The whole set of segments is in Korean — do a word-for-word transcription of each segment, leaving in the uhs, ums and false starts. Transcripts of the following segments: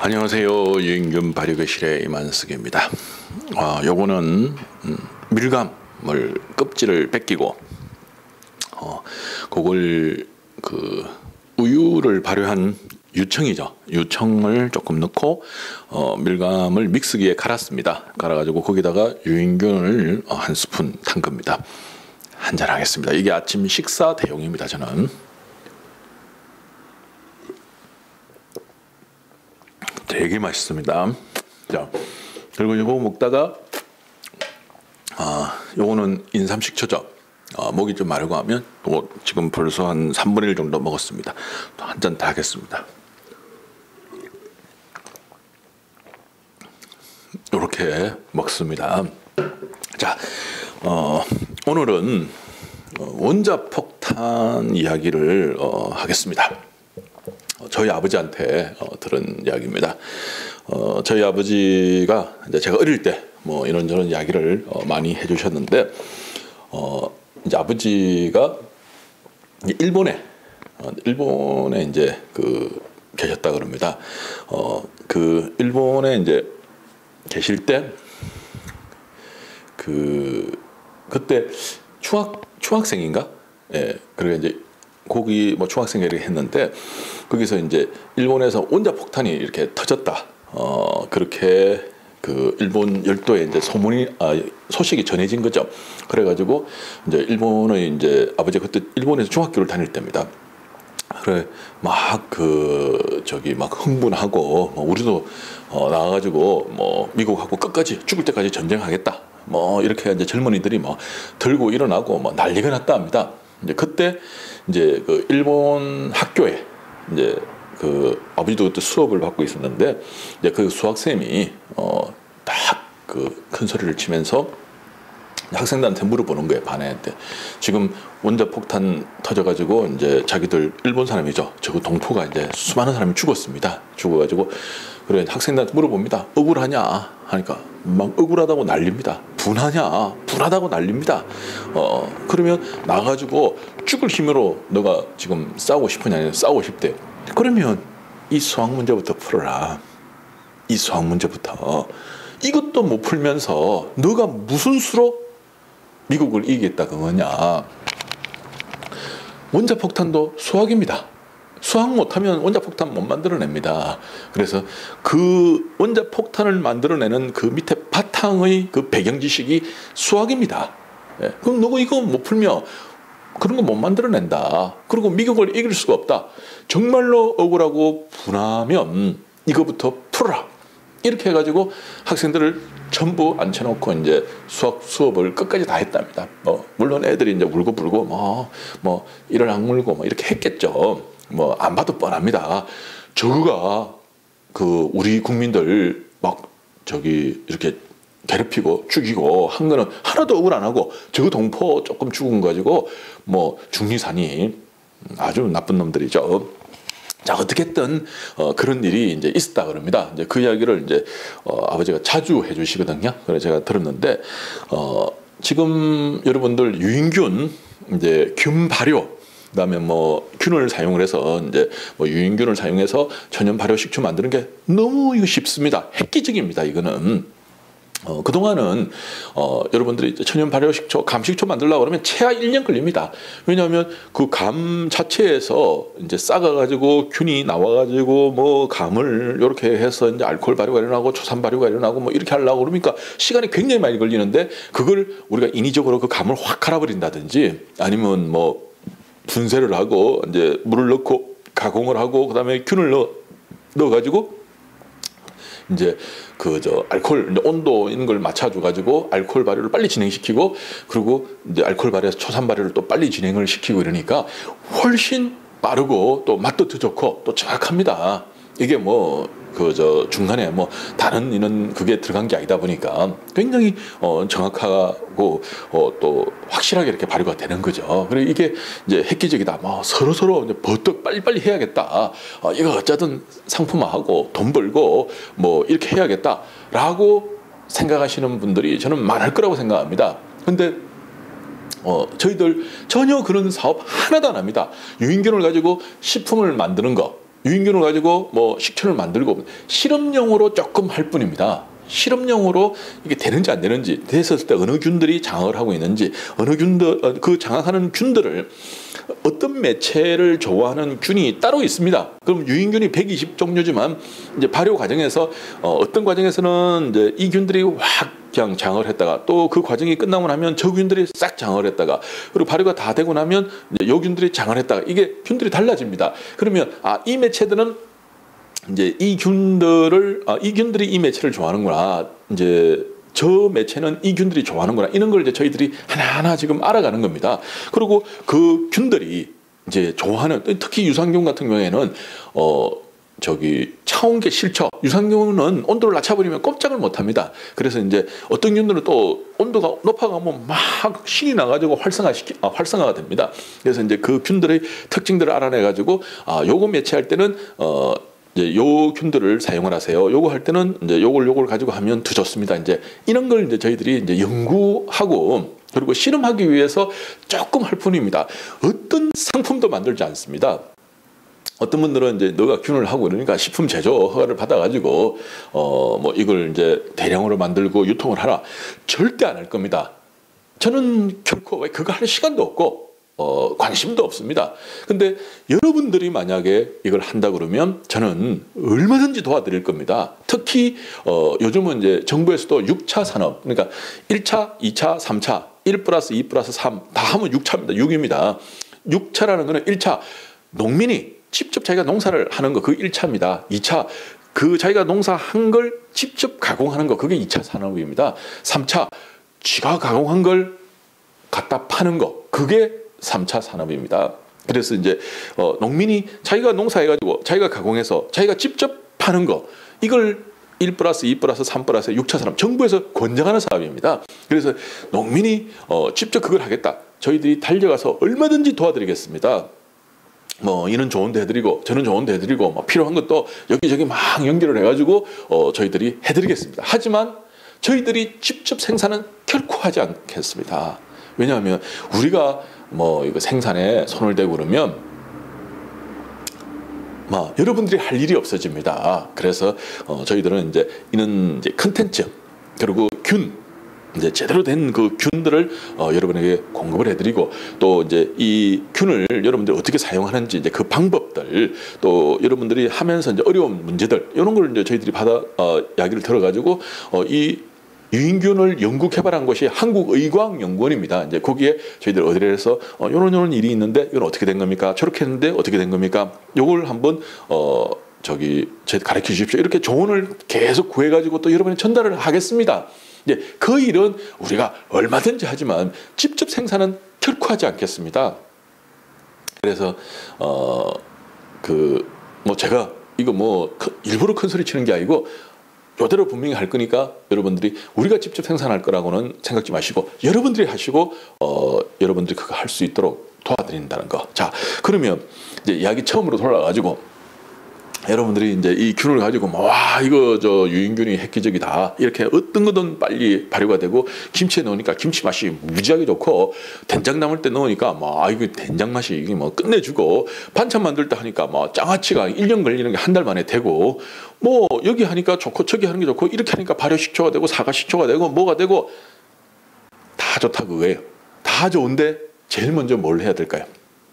안녕하세요. 유인균 발효교실의 이만석입니다. 아, 요거는 음, 밀감을 껍질을 벗기고 어, 그걸 그 우유를 발효한 유청이죠. 유청을 조금 넣고 어, 밀감을 믹스기에 갈았습니다. 갈아가지고 거기다가 유인균을 어, 한 스푼 탄 겁니다. 한잔 하겠습니다. 이게 아침 식사 대용입니다. 저는. 되게 맛있습니다. 자, 그리고 이거 먹다가 아, 요거는 인삼식초죠. 아, 목이 좀 마르고 하면 또 지금 벌써 한 삼분의 일 정도 먹었습니다. 또 한 잔 더 하겠습니다. 이렇게 먹습니다. 자, 어, 오늘은 원자폭탄 이야기를 어, 하겠습니다. 저희 아버지한테 어, 들은 이야기입니다. 어, 저희 아버지가 이제 제가 어릴 때 뭐 이런저런 이야기를 어, 많이 해주셨는데, 어, 이제 아버지가 일본에 어, 일본에 이제 그 계셨다 그럽니다. 어, 그 일본에 이제 계실 때 그 그때 중학 중학생인가? 예, 그리고 이제 거기 뭐 중학생 이렇게 했는데 거기서 이제 일본에서 원자폭탄이 이렇게 터졌다. 어 그렇게 그 일본 열도에 이제 소문이 아 소식이 전해진 거죠. 그래가지고 이제 일본의 이제 아버지가 그때 일본에서 중학교를 다닐 때입니다. 그래 막 그 저기 막 흥분하고 뭐 우리도 어 나와가지고 뭐 미국하고 끝까지 죽을 때까지 전쟁하겠다. 뭐 이렇게 이제 젊은이들이 뭐 들고 일어나고 뭐 난리가 났다 합니다. 이제 그때 이제 그 일본 학교에 이제 그 아버지도 그때 수업을 받고 있었는데 이제 그 수학쌤이 어 딱 그 큰 소리를 치면서 학생들한테 물어보는 거예요. 반애한테 지금 원자폭탄 터져가지고 이제 자기들 일본 사람이죠. 저거 동포가 이제 수많은 사람이 죽었습니다. 죽어가지고 그래 학생들한테 물어봅니다. 억울하냐 하니까 막 억울하다고 난립니다. 분하냐 분하다고 난립니다. 어 그러면 나가지고 죽을 힘으로 너가 지금 싸우고 싶으냐 싸우고 싶대. 그러면 이 수학 문제부터 풀어라. 이 수학 문제부터 이것도 못 풀면서 너가 무슨 수로 미국을 이기겠다 그거냐. 원자폭탄도 수학입니다. 수학 못하면 원자폭탄 못 만들어냅니다. 그래서 그 원자폭탄을 만들어내는 그 밑에 바탕의 그 배경지식이 수학입니다. 예. 그럼 너가 이거 못 풀면 그런 거 못 만들어낸다. 그리고 미국을 이길 수가 없다. 정말로 억울하고 분하면 이거부터 풀어라. 이렇게 해가지고 학생들을 전부 앉혀놓고 이제 수학 수업을 끝까지 다 했답니다. 뭐 물론 애들이 이제 울고 불고 뭐 뭐 이를 악물고 뭐 이렇게 했겠죠. 뭐 안 봐도 뻔합니다. 저거가 그 우리 국민들 막 저기 이렇게 괴롭히고 죽이고 한 거는 하나도 억울 안 하고 저거 동포 조금 죽은 거 가지고 뭐 중리산이 아주 나쁜 놈들이죠. 자, 어떻게든 어, 그런 일이 이제 있었다 그럽니다. 이제 그 이야기를 이제 어, 아버지가 자주 해주시거든요. 그래서 제가 들었는데 어, 지금 여러분들 유인균 이제 균 발효 그다음에 뭐 균을 사용을 해서 이제 뭐 유인균을 사용해서 천연 발효 식초 만드는 게 너무 이거 쉽습니다. 획기적입니다. 이거는. 어, 그동안은, 어, 여러분들이 천연 발효식초, 감식초 만들려고 그러면 최하 일 년 걸립니다. 왜냐하면 그 감 자체에서 이제 싹아가지고 균이 나와가지고 뭐 감을 이렇게 해서 이제 알코올 발효가 일어나고 초산 발효가 일어나고 뭐 이렇게 하려고 그러니까 시간이 굉장히 많이 걸리는데 그걸 우리가 인위적으로 그 감을 확 갈아버린다든지 아니면 뭐 분쇄를 하고 이제 물을 넣고 가공을 하고 그 다음에 균을 넣어, 넣어가지고 이제 그 저 알코올 온도 이런 걸 맞춰줘 가지고 알코올 발효를 빨리 진행시키고 그리고 이제 알코올 발효에서 초산 발효를 또 빨리 진행을 시키고 이러니까 훨씬 빠르고 또 맛도 더 좋고 또 정확합니다. 이게 뭐 그 저 중간에 뭐 다른 이런 그게 들어간 게 아니다 보니까 굉장히 어 정확하고 어 또 확실하게 이렇게 발효가 되는 거죠. 그리고 이게 이제 획기적이다. 뭐 서로 서로 이제 버떡 빨리빨리 해야겠다. 어 이거 어쩌든 상품화하고 돈 벌고 뭐 이렇게 해야겠다라고 생각하시는 분들이 저는 많을 거라고 생각합니다. 근데 어, 저희들 전혀 그런 사업 하나도 안 합니다. 유인균을 가지고 식품을 만드는 거 유인균을 가지고 뭐 식초를 만들고 실험용으로 조금 할 뿐입니다. 실험용으로 이게 되는지 안 되는지, 됐을 때 어느 균들이 장악을 하고 있는지, 어느 균들, 그 장악하는 균들을 어떤 매체를 좋아하는 균이 따로 있습니다. 그럼 유인균이 백이십 종류지만 이제 발효 과정에서 어, 어떤 과정에서는 이제 이 균들이 확 그냥 장악을 했다가 또 그 과정이 끝나고 나면 저 균들이 싹 장악을 했다가, 그리고 발효가 다 되고 나면 이제 요 균들이 장악을 했다가, 이게 균들이 달라집니다. 그러면 아, 이 매체들은 이제 이 균들을 아, 이 균들이 이 매체를 좋아하는구나, 이제 저 매체는 이 균들이 좋아하는구나, 이런 걸 이제 저희들이 하나하나 지금 알아가는 겁니다. 그리고 그 균들이 이제 좋아하는, 특히 유산균 같은 경우에는 어 저기 차온계 실처, 유산균은 온도를 낮춰버리면 꼼짝을 못합니다. 그래서 이제 어떤 균들은 또 온도가 높아가면 막 신이 나가지고 활성화시키 아, 활성화가 됩니다. 그래서 이제 그 균들의 특징들을 알아내가지고 아, 요거 매체할 때는 어 이제 요 균들을 사용을 하세요. 요거 할 때는 이제 요걸 요걸 가지고 하면 더 좋습니다. 이제 이런 걸 이제 저희들이 이제 연구하고 그리고 실험하기 위해서 조금 할 뿐입니다. 어떤 상품도 만들지 않습니다. 어떤 분들은 이제 너가 균을 하고 그러니까 식품 제조 허가를 받아가지고 어 뭐 이걸 이제 대량으로 만들고 유통을 하라, 절대 안 할 겁니다. 저는 결코 그거 할 시간도 없고 어, 관심도 없습니다. 근데 여러분들이 만약에 이걸 한다 그러면 저는 얼마든지 도와드릴 겁니다. 특히 어, 요즘은 이제 정부에서도 육 차 산업, 그러니까 일 차, 이 차, 삼 차, 일 플러스 이 플러스 삼 다 하면 육 차입니다. 육입니다. 육 차라는 거는 일 차 농민이 직접 자기가 농사를 하는 거, 그게 일 차입니다. 이 차 그 자기가 농사한 걸 직접 가공하는 거, 그게 이 차 산업입니다. 삼 차 쥐가 가공한 걸 갖다 파는 거, 그게 삼 차 산업입니다. 그래서 이제 어, 농민이 자기가 농사해가지고 자기가 가공해서 자기가 직접 파는 거, 이걸 일 플러스 이 플러스 삼 플러스 육 차 산업, 정부에서 권장하는 사업입니다. 그래서 농민이 어, 직접 그걸 하겠다, 저희들이 달려가서 얼마든지 도와드리겠습니다. 뭐 이는 좋은 데 해드리고 저는 좋은 데 해드리고 뭐 필요한 것도 여기저기 막 연결을 해가지고 어, 저희들이 해드리겠습니다. 하지만 저희들이 직접 생산은 결코 하지 않겠습니다. 왜냐하면 우리가 뭐 이거 생산에 손을 대고 그러면 뭐 여러분들이 할 일이 없어집니다. 그래서 어 저희들은 이제 이런 이제 컨텐츠 그리고 균, 이제 제대로 된 그 균들을 어 여러분에게 공급을 해드리고, 또 이제 이 균을 여러분들이 어떻게 사용하는지 이제 그 방법들, 또 여러분들이 하면서 이제 어려운 문제들, 이런 걸 이제 저희들이 받아 어 이야기를 들어가지고 어 이 유인균을 연구 개발한 것이 한국의과학연구원입니다. 이제 거기에 저희들 의뢰해서 어, 요런 요런 일이 있는데 이건 어떻게 된 겁니까? 저렇게 했는데 어떻게 된 겁니까? 요걸 한번 어 저기 제 가르쳐 주십시오. 이렇게 조언을 계속 구해가지고 또 여러분이 전달을 하겠습니다. 이제 그 일은 우리가 얼마든지 하지만 직접 생산은 결코 하지 않겠습니다. 그래서 어 그 뭐 제가 이거 뭐 일부러 큰 소리 치는 게 아니고, 이대로 분명히 할 거니까 여러분들이 우리가 직접 생산할 거라고는 생각지 마시고 여러분들이 하시고 어 여러분들이 그거 할 수 있도록 도와드린다는 거. 자, 그러면 이제 이야기 처음으로 돌아가지고 여러분들이 이제 이 균을 가지고 뭐, 와 이거 저 유인균이 획기적이다, 이렇게 어떤 거든 빨리 발효가 되고, 김치에 넣으니까 김치 맛이 무지하게 좋고, 된장 담을 때 넣으니까 뭐 아 이거 된장 맛이 이게 뭐 끝내주고, 반찬 만들 때 하니까 뭐 장아찌가 일 년 걸리는 게 한 달 만에 되고, 뭐 여기 하니까 좋고 저기 하는 게 좋고, 이렇게 하니까 발효 식초가 되고 사과 식초가 되고 뭐가 되고 다 좋다 그거예요. 다 좋은데 제일 먼저 뭘 해야 될까요?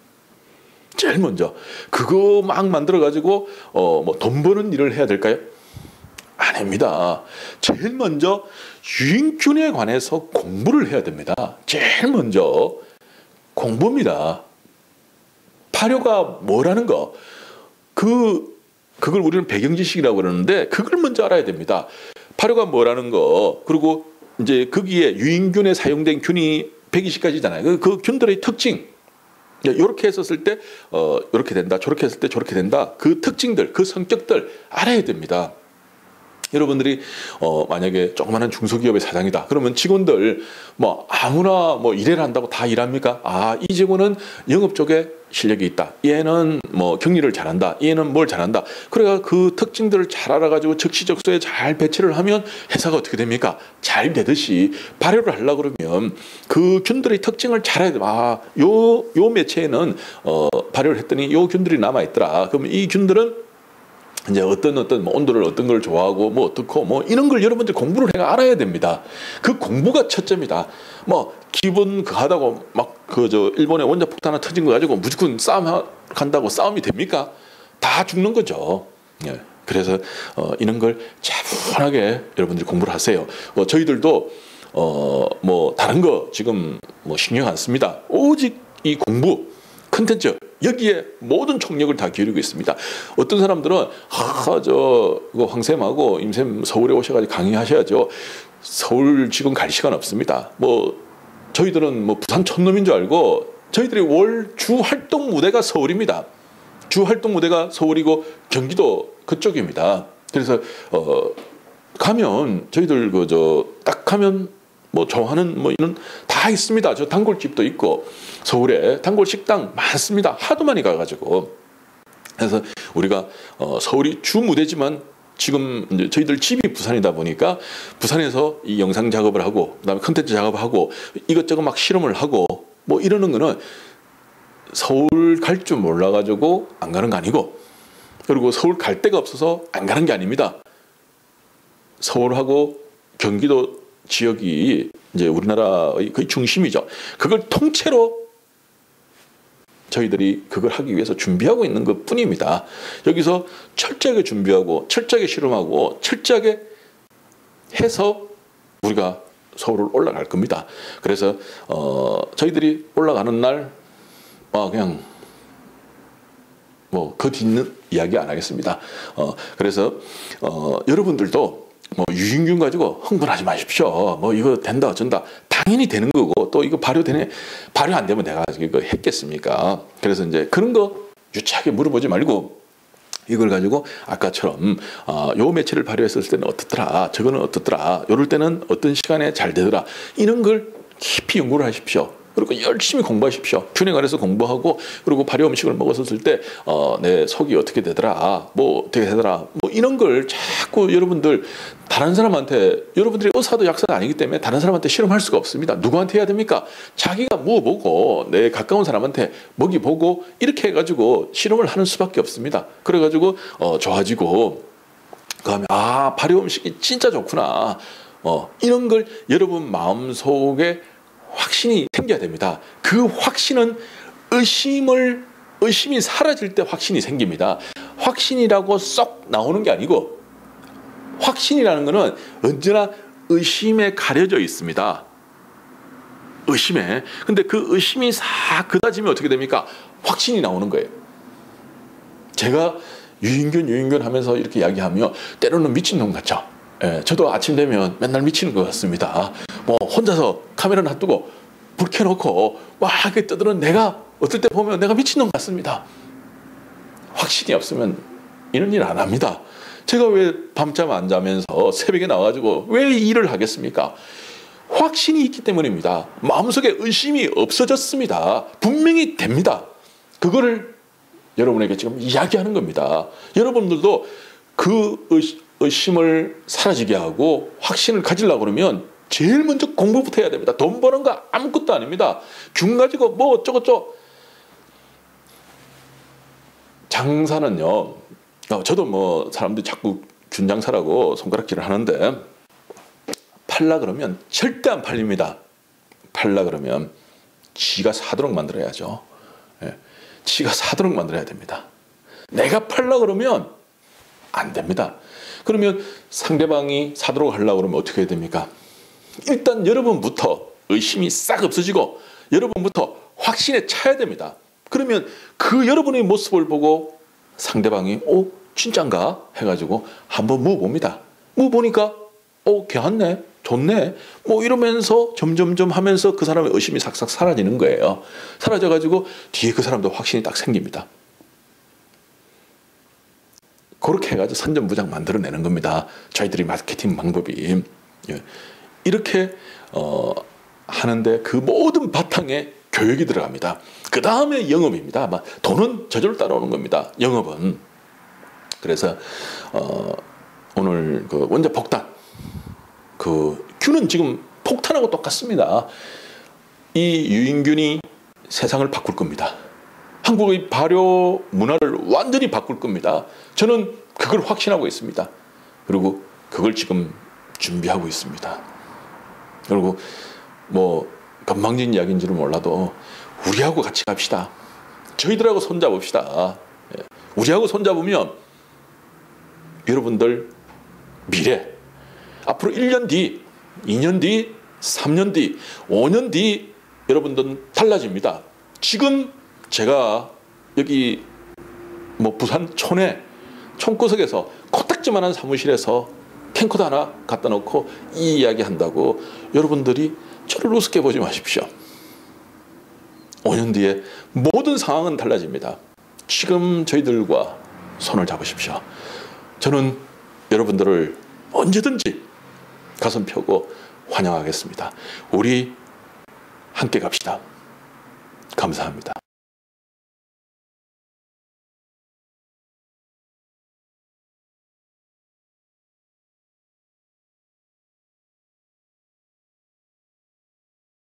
제일 먼저 그거 막 만들어 가지고 어 뭐 돈 버는 일을 해야 될까요? 아닙니다. 제일 먼저 유인균에 관해서 공부를 해야 됩니다. 제일 먼저 공부입니다. 발효가 뭐라는 거, 그 그걸 우리는 배경 지식이라고 그러는데 그걸 먼저 알아야 됩니다. 발효가 뭐라는 거, 그리고 이제 거기에 유인균에 사용된 균이 백이십 가지잖아요. 그, 그 균들의 특징, 이렇게 했었을 때 어, 이렇게 된다, 저렇게 했을 때 저렇게 된다, 그 특징들, 그 성격들 알아야 됩니다. 여러분들이 어, 만약에 조그마한 중소기업의 사장이다 그러면 직원들 뭐 아무나 뭐 일을 한다고 다 일합니까? 아, 이 직원은 영업 쪽에 실력이 있다, 얘는 뭐 격리를 잘한다, 얘는 뭘 잘한다, 그래가 그 특징들을 잘 알아가지고 적시적소에 잘 배치를 하면 회사가 어떻게 됩니까? 잘 되듯이 발효를 하려고 그러면 그 균들의 특징을 잘 알아야 돼. 아, 요, 요 매체에는 어, 발효를 했더니 요 균들이 남아있더라, 그러면 이 균들은 이제 어떤 어떤 뭐 온도를 어떤 걸 좋아하고 뭐 어떻고 뭐 이런 걸 여러분들 공부를 해가 알아야 됩니다. 그 공부가 첫째입니다. 뭐 기분 그하다고 막 그 저 일본의 원자 폭탄 하나 터진 거 가지고 무조건 싸움 간다고 싸움이 됩니까? 다 죽는 거죠. 예. 그래서 어 이런 걸 차분하게 여러분들이 공부를 하세요. 뭐 저희들도 어 뭐 다른 거 지금 뭐 신경 안 씁니다. 오직 이 공부 컨텐츠 여기에 모든 총력을 다 기울이고 있습니다. 어떤 사람들은 아저 황쌤하고 임쌤 서울에 오셔가지고 강의하셔야죠. 서울 지금 갈 시간 없습니다. 뭐 저희들은 뭐 부산 촌놈인 줄 알고 저희들이 월 주 활동 무대가 서울입니다. 주 활동 무대가 서울이고 경기도 그쪽입니다. 그래서 어 가면 저희들 그 저 딱 가면 뭐 좋아하는 뭐 이런 다 있습니다. 저 단골집도 있고 서울에 단골 식당 많습니다. 하도 많이 가가지고 그래서 우리가 어 서울이 주 무대지만 지금 이제 저희들 집이 부산이다 보니까 부산에서 이 영상 작업을 하고 그다음에 컨텐츠 작업을 하고 이것저것 막 실험을 하고 뭐 이러는 거는 서울 갈 줄 몰라가지고 안 가는 거 아니고 그리고 서울 갈 데가 없어서 안 가는 게 아닙니다. 서울하고 경기도 지역이 이제 우리나라의 거의 중심이죠. 그걸 통째로 저희들이 그걸 하기 위해서 준비하고 있는 것 뿐입니다. 여기서 철저하게 준비하고 철저하게 실험하고 철저하게 해서 우리가 서울을 올라갈 겁니다. 그래서 어 저희들이 올라가는 날 어 그냥 뭐 그 뒤는 이야기 안 하겠습니다. 어 그래서 어 여러분들도 뭐 유인균 가지고 흥분하지 마십시오. 뭐 이거 된다 어쩐다 당연히 되는 거고 또 이거 발효되네 발효 안 되면 내가 이거 했겠습니까? 그래서 이제 그런 거 유치하게 물어보지 말고 이걸 가지고 아까처럼 어, 요 매체를 발효했을 때는 어떻더라 저거는 어떻더라 요럴 때는 어떤 시간에 잘 되더라 이런 걸 깊이 연구를 하십시오. 그리고 열심히 공부하십시오. 균형 아래서 공부하고 그리고 발효 음식을 먹었을 때 어, 내 속이 어떻게 되더라 뭐 어떻게 되더라 뭐 이런 걸 자꾸 여러분들 다른 사람한테 여러분들이 의사도 약사가 아니기 때문에 다른 사람한테 실험할 수가 없습니다. 누구한테 해야 됩니까? 자기가 먹어보고 내 가까운 사람한테 먹이보고 이렇게 해가지고 실험을 하는 수밖에 없습니다. 그래가지고 어, 좋아지고 그다음에 아 발효 음식이 진짜 좋구나 어, 이런 걸 여러분 마음속에 확신이 생겨야 됩니다. 그 확신은 의심을 의심이 사라질 때 확신이 생깁니다. 확신이라고 쏙 나오는 게 아니고 확신이라는 것은 언제나 의심에 가려져 있습니다. 의심에. 근데 그 의심이 싹 그다지면 어떻게 됩니까? 확신이 나오는 거예요. 제가 유인균 유인균 하면서 이렇게 이야기하며 때로는 미친놈 같죠. 예, 저도 아침 되면 맨날 미치는 것 같습니다. 뭐 혼자서 카메라 놔두고 불 켜놓고 와 이렇게 떠드는 내가 어떨 때 보면 내가 미친놈 같습니다. 확신이 없으면 이런 일 안 합니다. 제가 왜 밤잠 안 자면서 새벽에 나와가지고 왜 일을 하겠습니까? 확신이 있기 때문입니다. 마음속에 의심이 없어졌습니다. 분명히 됩니다. 그거를 여러분에게 지금 이야기하는 겁니다. 여러분들도 그 의심, 의심을 사라지게 하고 확신을 가지려고 그러면 제일 먼저 공부부터 해야 됩니다. 돈 버는 거 아무것도 아닙니다. 균 가지고 뭐 어쩌고저쩌고. 장사는요. 저도 뭐 사람들이 자꾸 균 장사라고 손가락질을 하는데 팔라 그러면 절대 안 팔립니다. 팔라 그러면 지가 사도록 만들어야죠. 예. 지가 사도록 만들어야 됩니다. 내가 팔라 그러면 안 됩니다. 그러면 상대방이 사도록 하려고 그러면 어떻게 해야 됩니까? 일단 여러분부터 의심이 싹 없어지고 여러분부터 확신에 차야 됩니다. 그러면 그 여러분의 모습을 보고 상대방이 어? 진짠가? 해가지고 한번 묻어봅니다. 묻어보니까 어? 괜찮네? 좋네? 뭐 이러면서 점점점 하면서 그 사람의 의심이 싹싹 사라지는 거예요. 사라져가지고 뒤에 그 사람도 확신이 딱 생깁니다. 그렇게 해가지고 선전부장 만들어내는 겁니다. 저희들이 마케팅 방법이. 예. 이렇게 어, 하는데 그 모든 바탕에 교육이 들어갑니다. 그 다음에 영업입니다. 아마 돈은 저절로 따라오는 겁니다. 영업은. 그래서 어, 오늘 그 원자 폭탄 그 균은 지금 폭탄하고 똑같습니다. 이 유인균이 세상을 바꿀 겁니다. 한국의 발효 문화를 완전히 바꿀 겁니다. 저는 그 그걸 확신하고 있습니다. 그리고 그걸 지금 준비하고 있습니다. 그리고 뭐 건방진 이야기인지는 몰라도 우리하고 같이 갑시다. 저희들하고 손잡읍시다. 우리하고 손잡으면 여러분들 미래, 앞으로 일 년 뒤, 이 년 뒤, 삼 년 뒤, 오 년 뒤 여러분들은 달라집니다. 지금 제가 여기 뭐 부산 촌에 촌구석에서 코딱지만한 사무실에서 탱커도 하나 갖다 놓고 이 이야기 한다고 여러분들이 저를 우습게 보지 마십시오. 오 년 뒤에 모든 상황은 달라집니다. 지금 저희들과 손을 잡으십시오. 저는 여러분들을 언제든지 가슴 펴고 환영하겠습니다. 우리 함께 갑시다. 감사합니다.